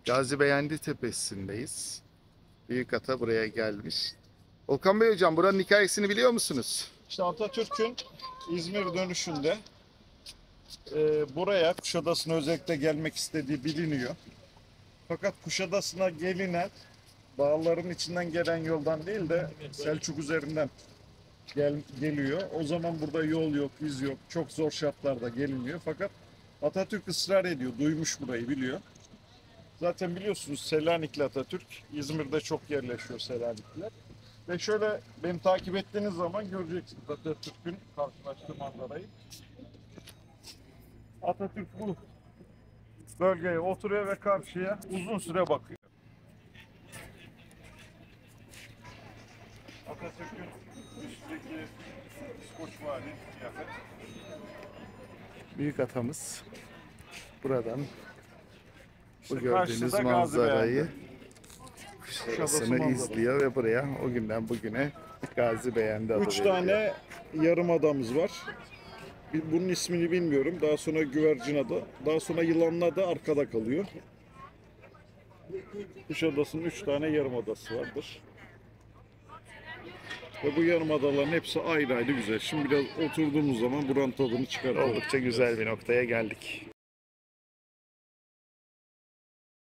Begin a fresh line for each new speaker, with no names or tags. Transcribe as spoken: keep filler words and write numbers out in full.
Gazi Beyendi Tepesi'ndeyiz. Büyükata buraya gelmiş. Volkan Bey hocam, buranın hikayesini biliyor musunuz?
İşte Atatürk'ün İzmir dönüşünde e, buraya Kuşadası'na özellikle gelmek istediği biliniyor. Fakat Kuşadası'na gelinen dağların içinden gelen yoldan değil de Selçuk üzerinden gel, geliyor. O zaman burada yol yok, iz yok. Çok zor şartlarda geliniyor. Fakat Atatürk ısrar ediyor. Duymuş burayı, biliyor. Zaten biliyorsunuz Selanikli Atatürk. İzmir'de çok yerleşiyor Selanikliler. Ve şöyle beni takip ettiğiniz zaman göreceksiniz Atatürk'ün karşılaştığı manzarayı. Atatürk bu bölgeye oturuyor ve karşıya uzun süre bakıyor. Atatürk'ün üstteki İskoçvari kıyafet.
Büyükatamız buradan bu
İşte
gördüğünüz
karşıda Gazi
manzarayı
Beyendi.
Kuşadası'nı
manzarası.
izliyor ve buraya o günden bugüne Gazi Beyendi adı
Üç
veriliyor.
tane yarım adamız var. Bunun ismini bilmiyorum. Daha sonra Güvercinada, daha sonra Yılanlıada arkada kalıyor. Kuşadası'nın üç tane yarım adası vardır. Ve bu yarım adaların hepsi ayrı ayrı güzel. Şimdi biraz oturduğumuz zaman buranın tadını çıkartalım.
Oldukça güzel bir noktaya geldik.